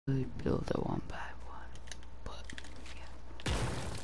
build it one by one, but yeah.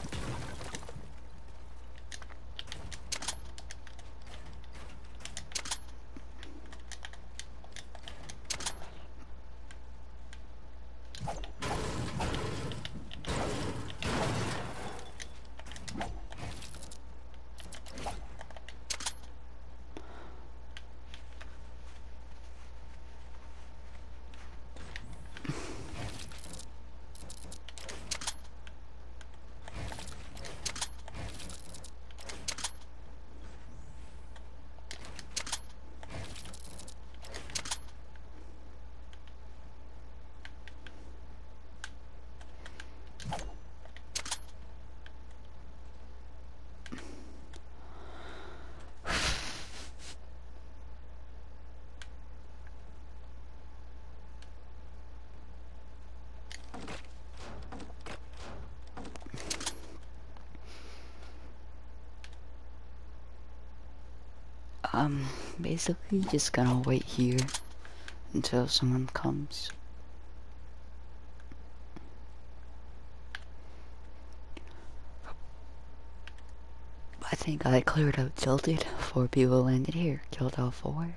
Basically just gonna wait here until someone comes. I think I cleared out Tilted. 4 people landed here. Killed all 4.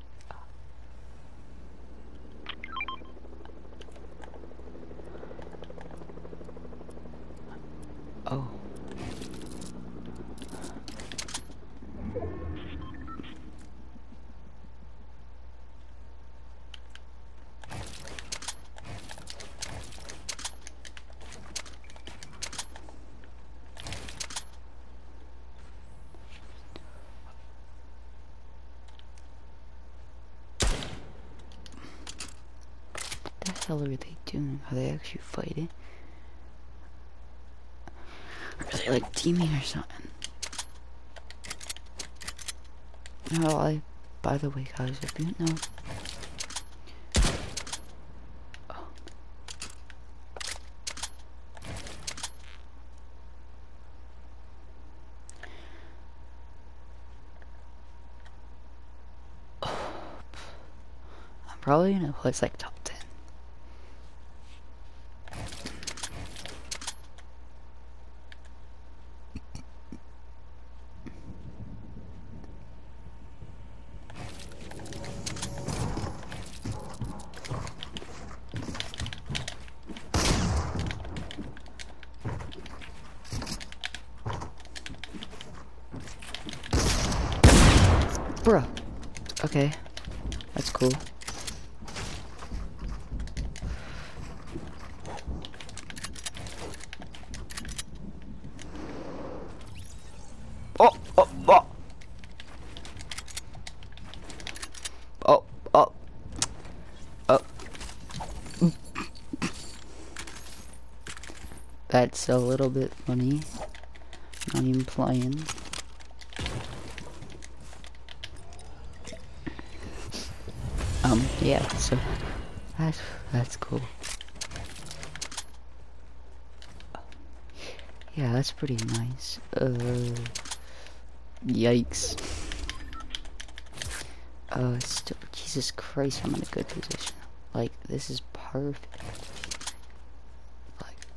Oh. What the hell are they doing? Are they actually fighting? Or are they like teaming or something? No, by the way guys, if you know. I'm probably gonna place like top 10. Bruh. Okay. That's cool. Oh, oh, oh. Oh, oh. Oh. That's a little bit funny. Not even playing. Yeah, so that's cool. Yeah, that's pretty nice. Yikes. Still, Jesus Christ, I'm in a good position. Like, this is perfect. Like,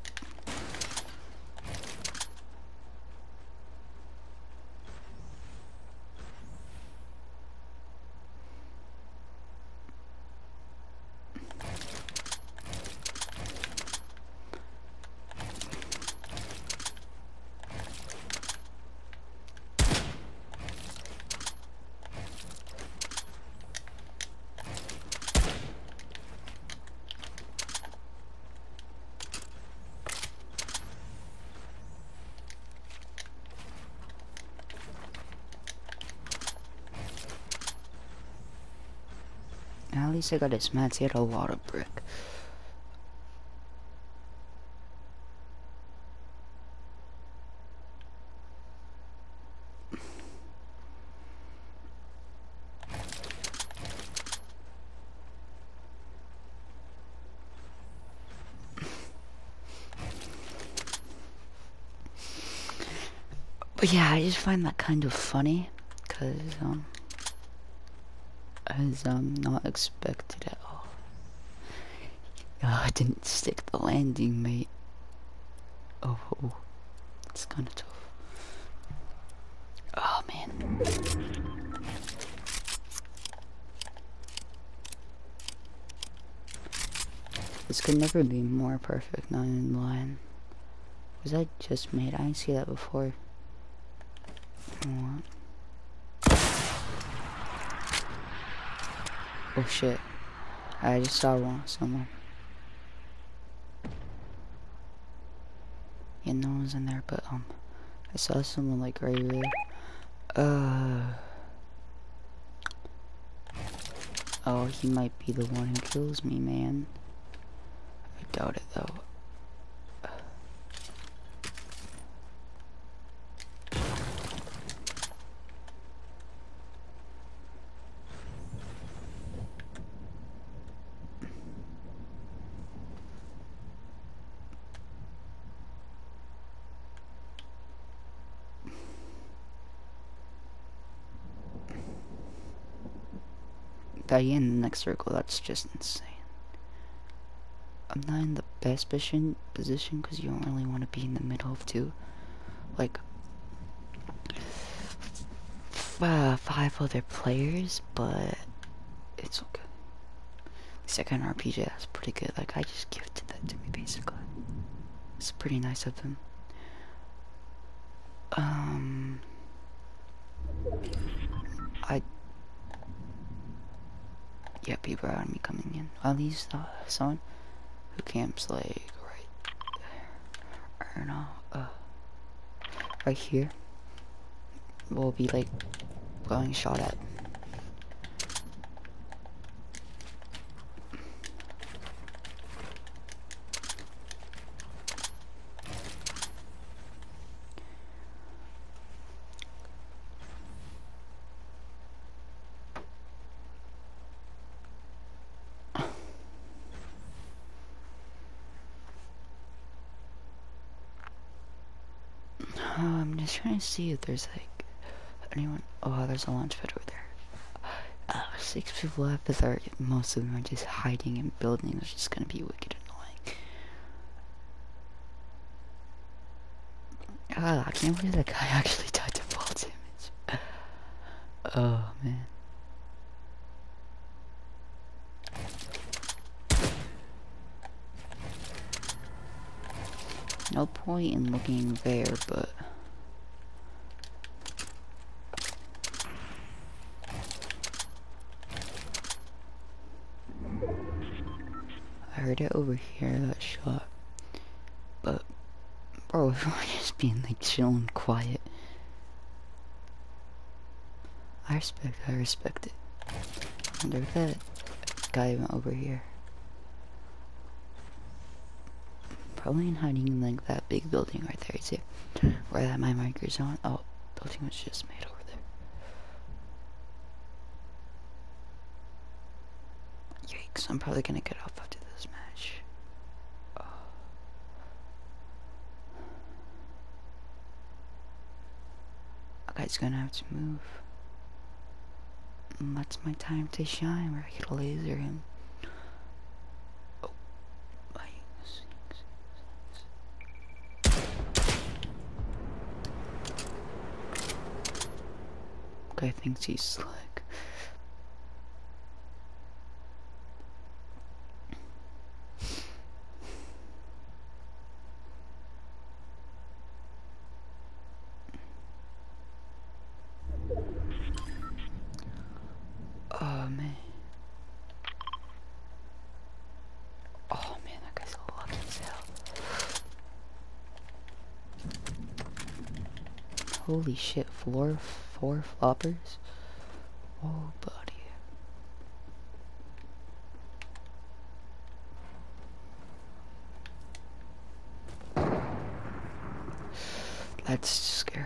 at least I got his mats. He had a lot of brick. But yeah, I just find that kind of funny, cause as not expected at all. I didn't stick the landing, mate. Oh, it's kind of tough. Oh, man. This could never be more perfect, not in line. Was that just made? I didn't see that before. What? Oh shit. I just saw someone. Yeah, no one's in there, but I saw someone like right here. Oh, he might be the one who kills me, man. I doubt it though. That in the next circle, that's just insane. I'm not in the best position because you don't really want to be in the middle of two. Like, 5 other players, but it's okay. Second RPG, that's pretty good. Like, I just gifted that to me, basically. It's pretty nice of them. Yeah, people around me coming in. At least someone who camps like right there. I don't know, right here will be like getting shot at. I'm just trying to see if there's like anyone. Oh, there's a launch pad over there. 6 people left, but most of them are just hiding in buildings, which is gonna be wicked annoying. I can't believe that guy actually died to fall damage. Oh man. No point in looking there, but I heard it over here, that shot. But bro, everyone just being like chilling, quiet. I respect it. I wonder if that guy went over here. Probably in hiding in like that big building right there, see? Where that my marker's on. Oh, building was just made over there. Yikes, I'm probably gonna get off after this match. Oh. A guy's gonna have to move. That's my time to shine where I could laser him. Oh, guy thinks he's slick. Oh man. Oh man, that guy's lucky as hell. Holy shit, 4 floppers? Oh buddy. That's scary.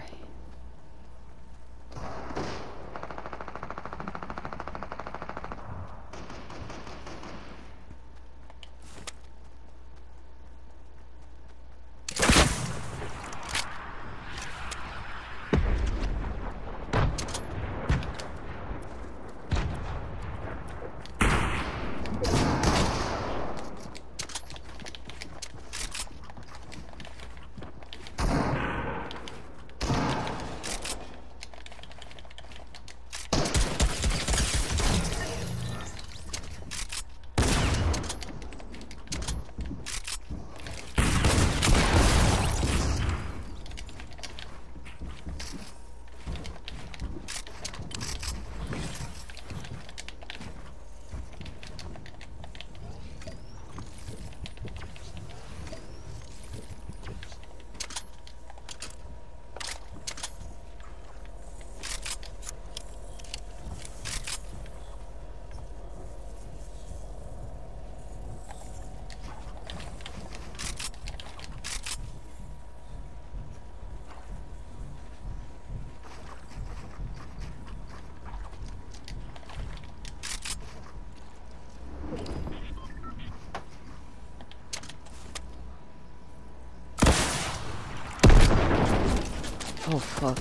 Oh fuck.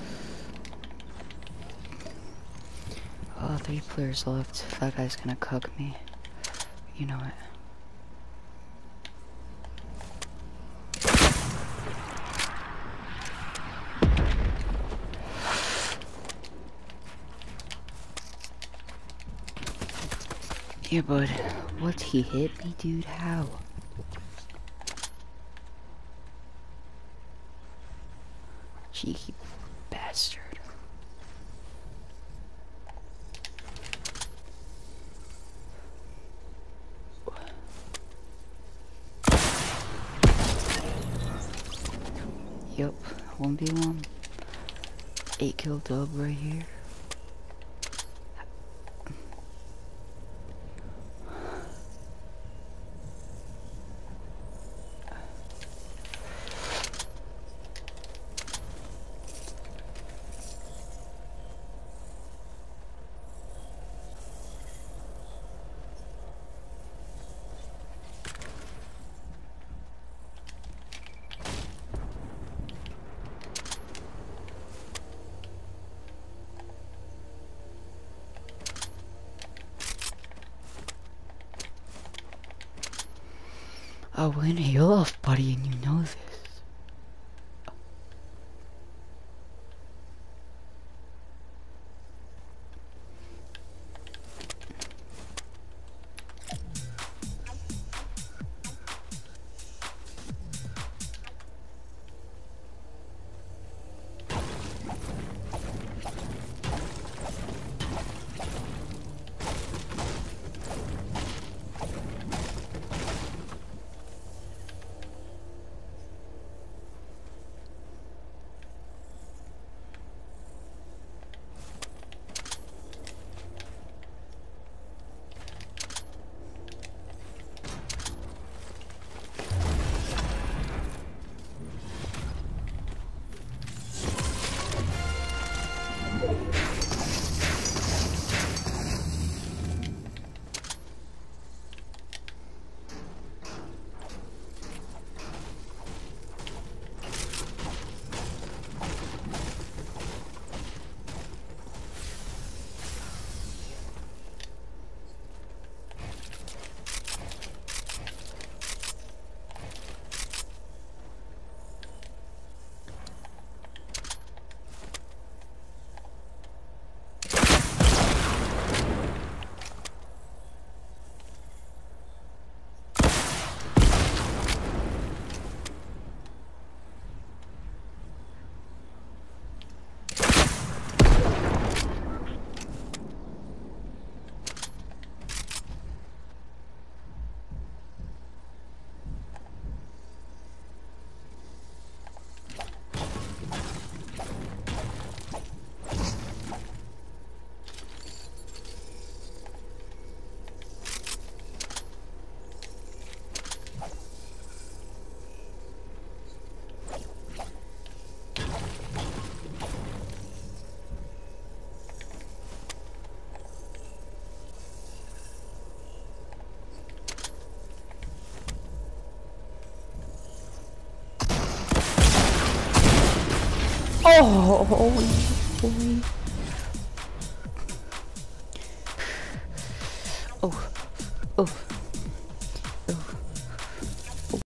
Oh, 3 players left. That guy's gonna cuck me. You know it. Yeah, but what, he hit me, dude? How? Cheeky bastard. Yep, 1v1. 8 kill dub right here. Oh, we're gonna heal off, buddy, and you know this. Oh, boy.